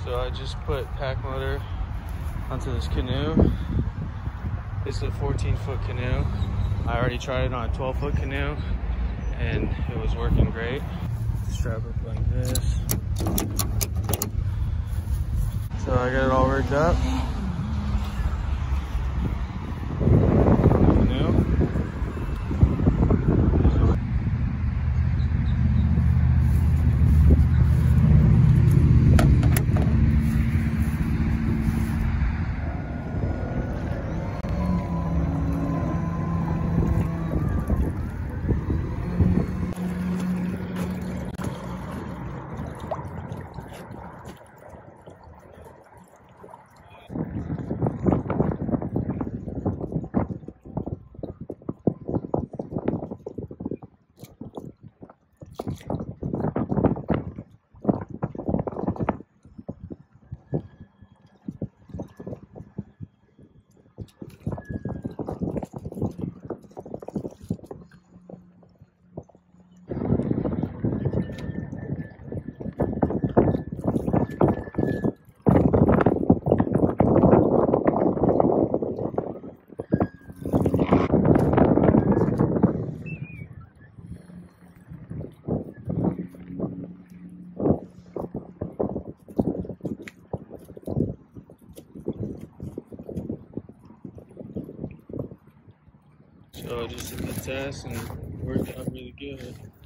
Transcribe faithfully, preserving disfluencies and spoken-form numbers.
So I just put PacMotor onto this canoe. This is a fourteen foot canoe. I already tried it on a twelve foot canoe and it was working great. Strap up like this. So I got it all rigged up. So I just did the test and it worked out really good.